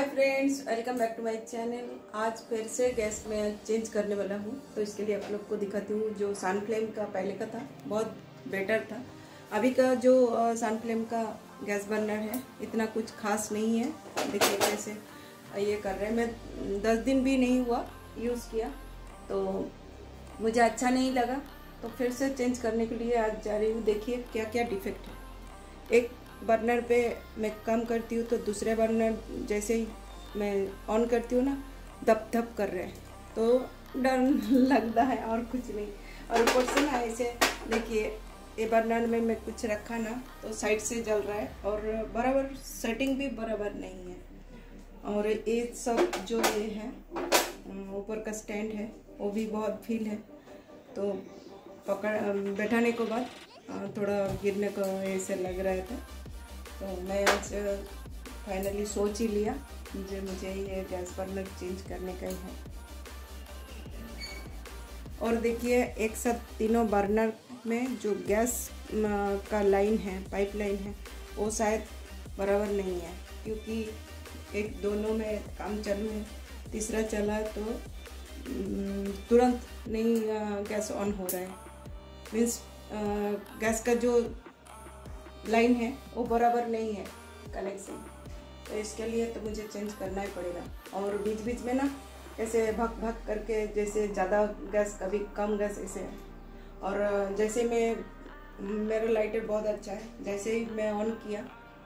Hi friends, welcome back to my channel. आज फिर से गैस में चेंज करने वाला हूँ, तो इसके लिए आप लोग को दिखाती हूँ। जो सन फ्लेम का पहले का था बहुत बेटर था। अभी का जो सन फ्लेम का गैस बर्नर है इतना कुछ खास नहीं है। देखिए कैसे ये कर रहे हैं। मैं 10 दिन भी नहीं हुआ यूज़ किया, तो मुझे अच्छा नहीं लगा, तो फिर से चेंज करने के लिए आज जा रही हूँ। देखिए क्या क्या डिफेक्ट है। एक बर्नर पे मैं कम करती हूँ तो दूसरे बर्नर जैसे ही मैं ऑन करती हूँ ना, धप धप कर रहे हैं, तो डर लगता है और कुछ नहीं। और ऊपर से ना ऐसे देखिए, ये बर्नर में मैं कुछ रखा ना तो साइड से जल रहा है और बराबर सेटिंग भी बराबर नहीं है। और ये सब जो ये है ऊपर का स्टैंड है वो भी बहुत फील है, तो पकड़ बैठाने के बाद थोड़ा गिरने को ऐसे लग रहा था। तो मैं आज फाइनली सोच ही लिया मुझे ये गैस बर्नर चेंज करने का ही है। और देखिए एक साथ तीनों बर्नर में जो गैस का लाइन है, पाइप लाइन है, वो शायद बराबर नहीं है, क्योंकि एक दोनों में काम चालू है, तीसरा चला तो तुरंत नहीं गैस ऑन हो रहा है। मीन्स गैस का जो लाइन है वो बराबर नहीं है कनेक्शन, तो इसके लिए तो मुझे चेंज करना ही पड़ेगा। और बीच बीच में ना ऐसे भक भक करके, जैसे ज़्यादा गैस कभी कम गैस ऐसे है। और जैसे मेरा लाइटर बहुत अच्छा है, जैसे ही मैं ऑन किया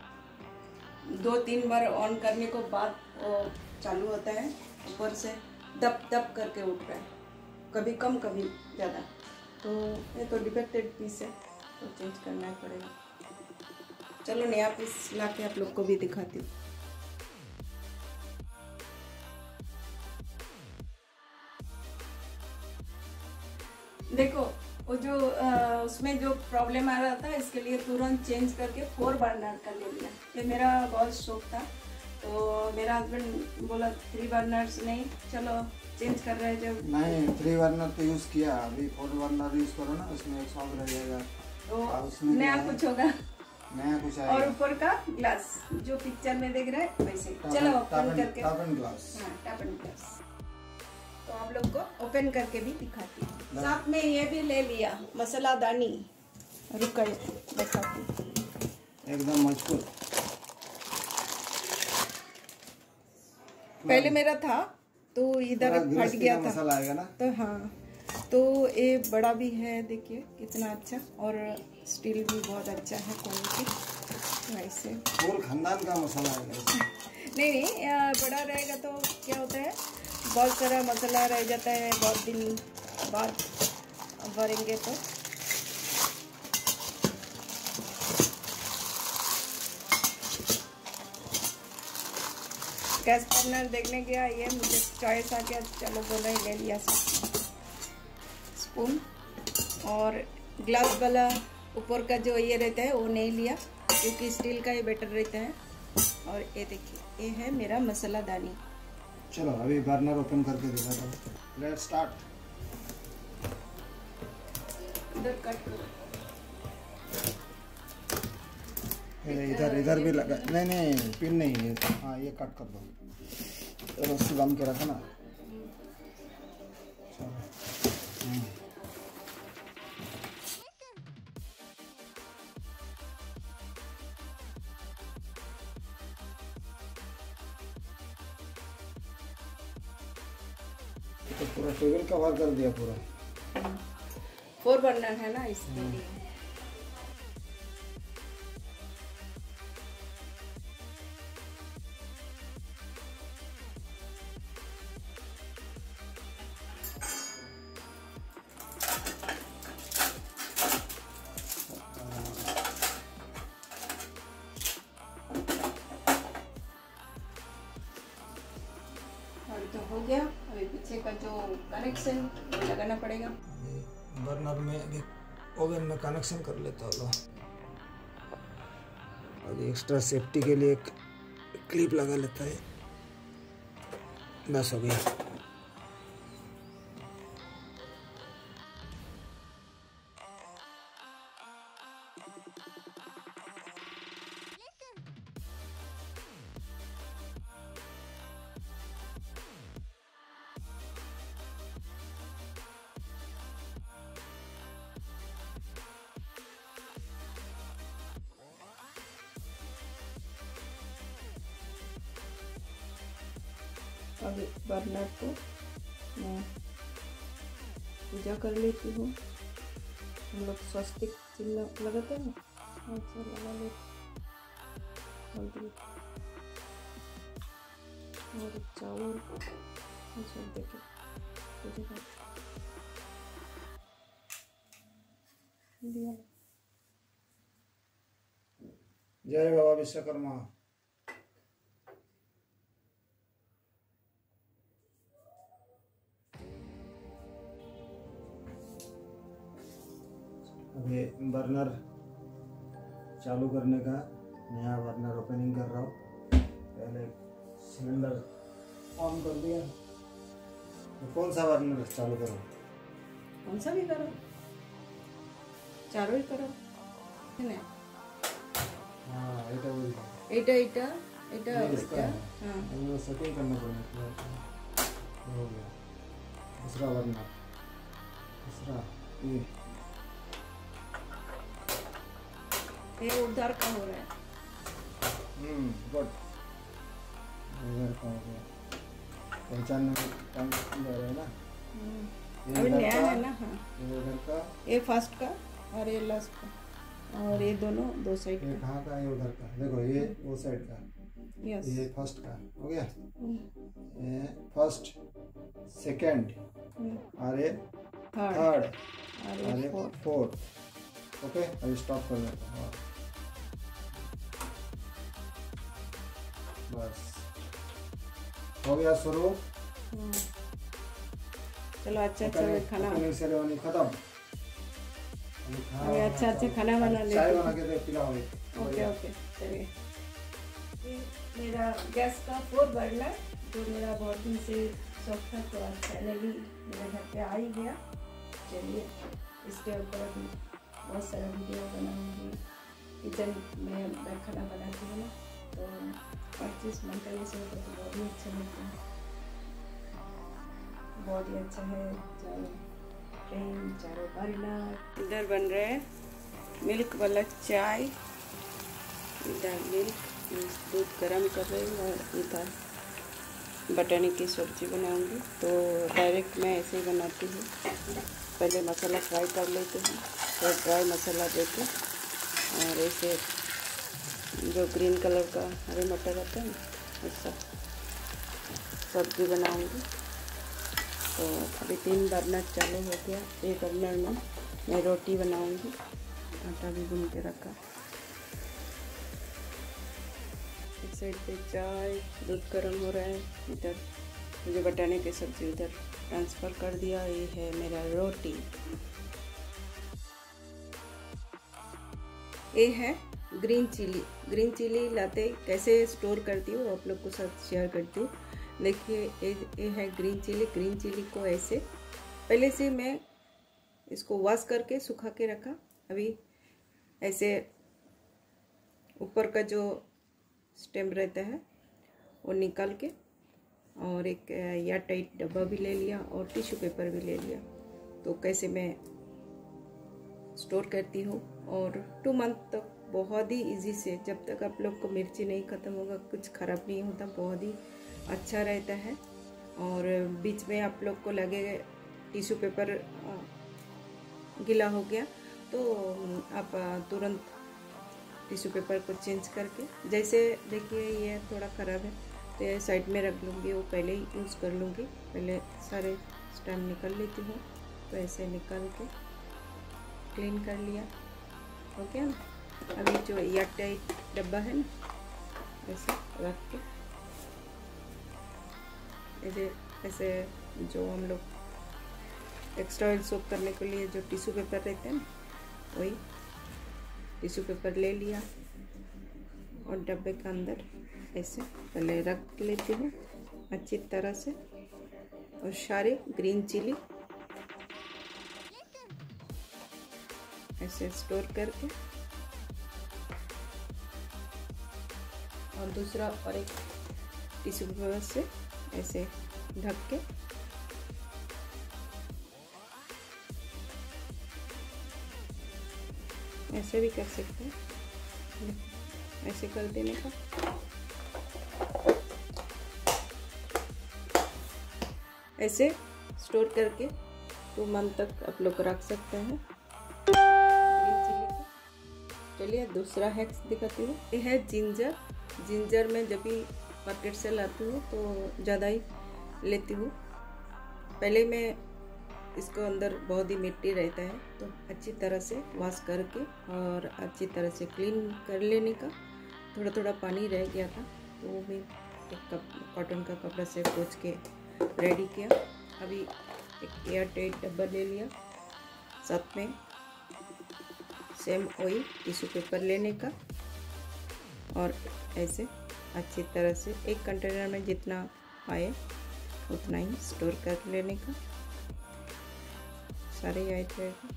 2-3 बार ऑन करने को बाद वो चालू होता है, ऊपर से दब दब करके उठ रहा है, कभी कम कभी ज़्यादा। तो ये तो डिफेक्टेड पीस है, तो चेंज करना ही पड़ेगा। चलो नया पीस ला के आप लोग को भी दिखाती हूँ। देखो वो जो उसमें जो प्रॉब्लम आ रहा था, इसके लिए तुरंत चेंज करके 4 बर्नर का ले लिया। ये मेरा बहुत शौक था, तो मेरा हस्बैंड बोला 3 बर्नर्स नहीं, चलो चेंज कर रहे हैं। जब नहीं 3 बर्नर तो यूज़ किया, अभी 4 बर्नर यूज़ करो ना, उसमें एक सॉल्व रह जाएगा, तो नया कुछ होगा, नया कुछ आएगा। और ऊपर का ग्लास जो पिक्चर में देख रहे हैं वैसे। चलो ओपन करके, टॉप एंड ग्लास। हाँ टॉप एंड ग्लास, तो आप लोग को ओपन करके भी दिखाती हूँ। साथ में ये भी ले लिया मसाला दानी, रुक दिखाती हूँ, एकदम मजबूत। पहले मेरा था तो इधर फट गया था मसाला आएगा ना, तो हाँ, तो ये बड़ा भी है, देखिए कितना अच्छा, और स्टील भी बहुत अच्छा है क्वालिटी। वैसे पूरे खानदान का मसाला आएगा। नहीं बड़ा रहेगा तो क्या होता है, बहुत सारा मसाला रह जाता है, बहुत दिन बाद भरेंगे तो। गैस बर्नर देखने गया, ये मुझे चॉइस आ गया, चलो बोला ही ले लिया। स्पून और ग्लास वाला ऊपर का जो ये रहता है वो नहीं लिया, क्योंकि स्टील का ये बेटर रहता है। और ये देखिए, ये है मेरा मसाला दानी। चलो अभी बर्नर ओपन करके दिखाता हूँ। Let's start. इधर कट करो, इधर भी लगा, नहीं पिन नहीं है, हाँ ये कट कर दो, रस्सी बांध के रखा ना। तो पूरा टेबल कवर कर दिया पूरा। 4 बर्नर है ना, इसके लिए। तो हो गया, अभी पीछे का जो कनेक्शन लगाना पड़ेगा। बर्नर में ओवन में कनेक्शन कर लेता हूँ, और एक्स्ट्रा सेफ्टी के लिए एक क्लिप लगा लेता है, बस हो गया। अभी बर्नर को मैं पूजा कर लेती हूँ। हम लोग स्वस्तिक चिन्ह लगाते हैं ना, अच्छा लगा लेते और चावल देखे पूजा दिया। जय बाबा विश्वकर्मा। अभी बर्नर चालू करने का नया बर्नर ओपनिंग कर रहा हूँ। पहले सिलेंडर ऑन कर दिया, तो कौन सा बर्नर चालू करो? कौन सा भी करो, चारों ही करो है। हाँ এটা वही এটা এটা এটা इसका है। हाँ वो सेटिंग करना पड़ेगा। हो गया दूसरा बर्नर, दूसरा ये उधर का हो रहा है। गुड, इधर का हो गया। पहचानने में टाइम ले रहा है ना। ये अभी इधर नया का, है ना। हाँ ये इधर का, ये फर्स्ट का और ये लास्ट का, और ये दोनों दो साइड ये का। कहाँ का, ये उधर का। देखो ये वो साइड का, यस ये फर्स्ट का हो गया। ये फर्स्ट, सेकंड और ये थर्ड थर्ड और और ये ये फोर्थ। फोर्थ। ओके अभी स्टॉप कर देता हूँ। बस हो गया शुरू। चलो अच्छा अच्छा खाना, सेरेमनी खत्म। अभी अच्छा अच्छा खाना बना लेते चाय हैं। बना के दे पिलाओगे। ओके ओके चलिए। ये मेरा गैस का 4 बर्नर जो मेरा बहुत दिन से शौक था, तो आज फाइनली मेरे घर पे आ ही गया। चलिए इसके ऊपर अभी बहुत सारा वीडियो बनाऊंगी। किचन में मैं खाना बनाती हूँ ना, तो हर चीज़ मन करने से तो बहुत ही अच्छा लगता है। बहुत ही अच्छा है। चारों बर्नर इधर बन रहे हैं मिल्क वाला चाय, इधर मिल्क दूध गरम कर रही हूँ, और इधर बटाने की सब्जी बनाऊंगी। तो डायरेक्ट मैं ऐसे ही बनाती हूँ, पहले मसाला फ्राई कर लेती हूँ, फिर ड्राई मसाला देके और ऐसे जो ग्रीन कलर का हरे मटर आता है ना, ऐसा सब्जी बनाऊंगी। तो अभी 3 बर्नर चालू हो गया। एक बर्नर में मैं रोटी बनाऊंगी, आटा भी गूंद के रखा। एक साइड पे चाय, दूध गर्म हो रहा है, इधर मुझे बटाने की सब्जी उधर ट्रांसफ़र कर दिया। ये है मेरा रोटी। ये है ग्रीन चिली। ग्रीन चिली लाते कैसे स्टोर करती हूँ आप लोग को साथ शेयर करती हूँ। देखिए ये है ग्रीन चिली। ग्रीन चिली को ऐसे पहले से मैं इसको वॉश करके सुखा के रखा। अभी ऐसे ऊपर का जो स्टेम रहता है वो निकाल के, और एक या टाइट डब्बा भी ले लिया और टिश्यू पेपर भी ले लिया। तो कैसे मैं स्टोर करती हूँ, और 2 मंथ तक बहुत ही इजी से, जब तक आप लोग को मिर्ची नहीं ख़त्म होगा, कुछ ख़राब नहीं होता, बहुत ही अच्छा रहता है। और बीच में आप लोग को लगेगा टिश्यू पेपर गीला हो गया, तो आप तुरंत टिश्यू पेपर को चेंज करके, जैसे देखिए ये थोड़ा ख़राब है तो ये साइड में रख लूँगी, वो पहले ही यूज़ कर लूँगी। पहले सारे स्टेम निकाल लेती हूँ, तो ऐसे निकाल के क्लीन कर लिया। ओके ना। अभी जो एयरटाइट डब्बा है ना, ऐसे रख के ऐसे जो हम लोग एक्स्ट्रा ऑयल सोक करने के लिए जो टिश्यू पेपर रहते हैं ना, वही टिश्यू पेपर ले लिया और डब्बे के अंदर ऐसे पहले रख लेती हूँ अच्छी तरह से। और सारे ग्रीन चिली ऐसे स्टोर करके, और दूसरा और एक टिश्यू पेपर से ऐसे ढक के ऐसे भी कर सकते हैं, ऐसे कर देने का। ऐसे स्टोर करके 2 मंथ तक आप लोग रख सकते हैं। चलिए दूसरा हैक्स दिखाती हूँ। ये है जिंजर। जिंजर में जब भी मार्केट से लाती हूँ तो ज़्यादा ही लेती हूँ। पहले मैं इसको अंदर बहुत ही मिट्टी रहता है तो अच्छी तरह से वॉश करके और अच्छी तरह से क्लीन कर लेने का। थोड़ा थोड़ा पानी रह गया था तो वो भी एक कॉटन का कपड़ा से पोंछ के रेडी किया। अभी एक एयर टाइट डब्बा ले लिया, साथ में सेम ऑयल टिश्यू पेपर लेने का और ऐसे अच्छी तरह से एक कंटेनर में जितना आए उतना ही स्टोर कर लेने का। सारे आए रहेगा।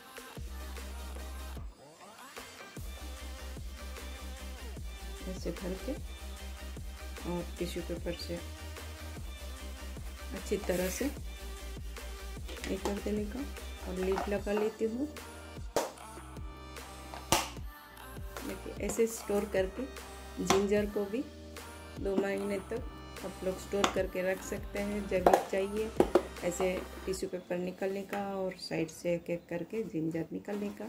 ऐसे भर के और टिश्यू पेपर से अच्छी तरह से ये कर देने का और लीड लगा लेती हूँ। देखिए ऐसे स्टोर करके जिंजर को भी 2 महीने तक आप लोग स्टोर करके रख सकते हैं। जब भी चाहिए ऐसे टिश्यू पेपर निकलने का और साइड से एक एक करके जिंजर निकलने का।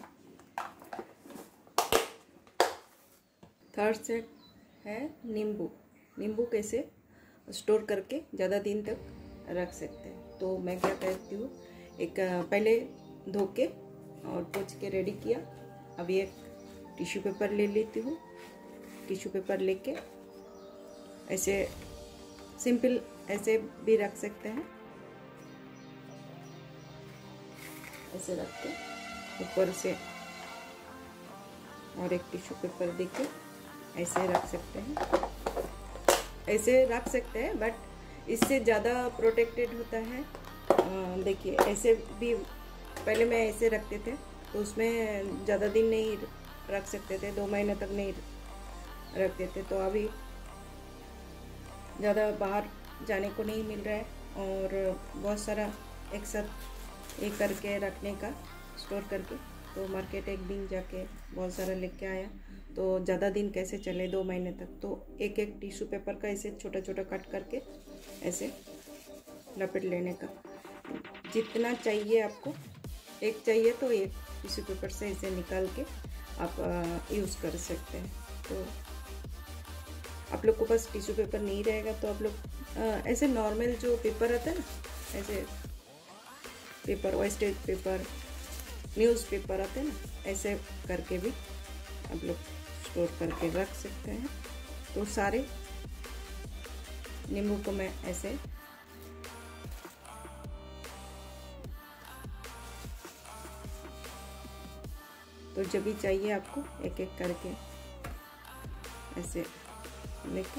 थर्ड सेट है नींबू। नींबू कैसे स्टोर करके ज़्यादा दिन तक रख सकते हैं। तो मैं क्या करती हूँ, एक पहले धो के और पोंछ के रेडी किया। अभी एक टिश्यू पेपर ले लेती हूँ। टिश्यू पेपर लेके ऐसे सिंपल ऐसे भी रख सकते हैं। ऐसे रख के ऊपर से और एक टिश्यू पेपर देके ऐसे रख सकते हैं। ऐसे रख सकते हैं बट इससे ज़्यादा प्रोटेक्टेड होता है। देखिए ऐसे भी पहले मैं ऐसे रखते थे तो उसमें ज़्यादा दिन नहीं रख सकते थे, 2 महीने तक नहीं रखते थे। तो अभी ज़्यादा बाहर जाने को नहीं मिल रहा है और बहुत सारा एक साथ एक करके रखने का स्टोर करके। तो मार्केट एक दिन जाके बहुत सारा लेके आया तो ज़्यादा दिन कैसे चले 2 महीने तक। तो एक एक टिश्यू पेपर का ऐसे छोटा छोटा कट करके ऐसे लपेट लेने का। जितना चाहिए आपको, एक चाहिए तो एक टिश्यू पेपर से ऐसे निकाल के आप यूज़ कर सकते हैं। तो आप लोग को पास टिश्यू पेपर नहीं रहेगा तो आप लोग ऐसे नॉर्मल जो पेपर रहता है ना, ऐसे paper, wastage paper, newspaper आते हैं ना, ऐसे करके भी आप लोग स्टोर करके रख सकते हैं। तो सारे नींबू को मैं ऐसे तो जब भी चाहिए आपको एक एक करके ऐसे लेके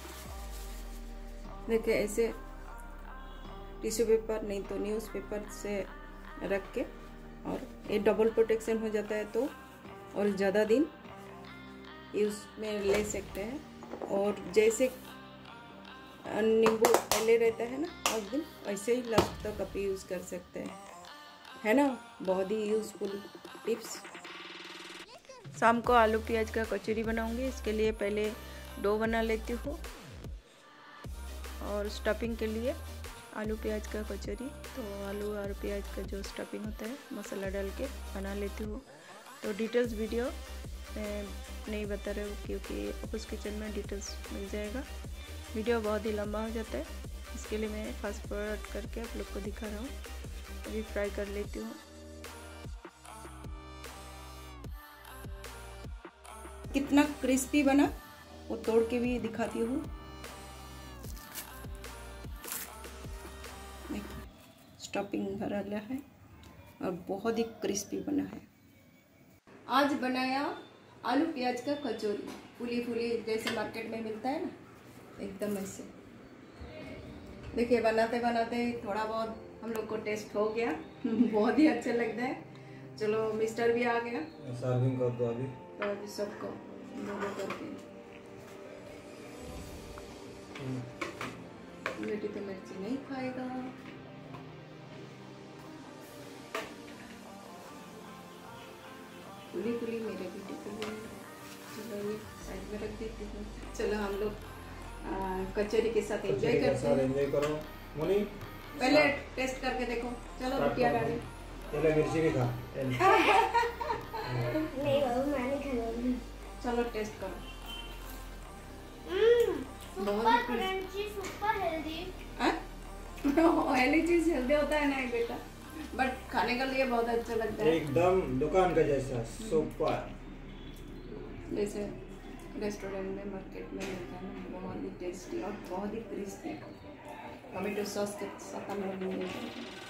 देखिए ऐसे टिश्यू पेपर नहीं तो न्यूज़ पेपर से रख के और ये डबल प्रोटेक्शन हो जाता है तो और ज़्यादा दिन यूज़ में ले सकते हैं। और जैसे नींबू पहले रहता है ना उस दिन, वैसे ही लास्ट तक आप यूज़ कर सकते हैं, है ना। बहुत ही यूज़फुल टिप्स। शाम को आलू प्याज का कचौरी बनाऊंगी। इसके लिए पहले डो बना लेती हूँ और स्टफिंग के लिए आलू प्याज का कचौरी। तो आलू और प्याज का जो स्टफिंग होता है मसाला डाल के बना लेती हूँ। तो डिटेल्स वीडियो मैं नहीं बता रही हूँ क्योंकि अपूस किचन में डिटेल्स मिल जाएगा। वीडियो बहुत ही लंबा हो जाता है, इसके लिए मैं फास्ट फॉरवर्ड करके आप लोग को दिखा रहा हूँ। अभी फ्राई कर लेती हूँ। कितना क्रिस्पी बना वो तोड़ के भी दिखाती हूँ। स्टफिंग भरा लिया है और बहुत ही क्रिस्पी बना है। आज बनाया आलू प्याज का कचौरी, फूली फूली जैसे मार्केट में मिलता है ना, एकदम ऐसे। देखिए बनाते बनाते थोड़ा बहुत हम लोग को टेस्ट हो गया बहुत ही अच्छा लगता है। चलो मिस्टर भी आ गया, सर्विंग कर दो अभी। तो अभी सबको लोगों करके बेटी तो मिर्ची नहीं खाएगा। पूरी पूरी मेरे बेटे के लिए। चलो ये साइड में रख देती हूँ। चलो हम लोग कचौरी के साथ एंजॉय करते हैं। एंजॉय करो। मोनी पहले टेस्ट करके देखो। चलो बिटिया रानी, पहले मिर्ची भी खा। नहीं बाबू मैं नहीं खाऊंगी। चलो टेस्ट करो। Super crunchy, super healthy. Oily चीज हेल्दी होता है नहीं बेटा, बट खाने के लिए बहुत अच्छा लगता है। एकदम दुकान का जैसा सुपर, जैसे रेस्टोरेंट में मार्केट में मिलता है ना, बहुत ही टेस्टी और बहुत ही क्रिस्पी। टोमेटो सॉस के साथ हम लोग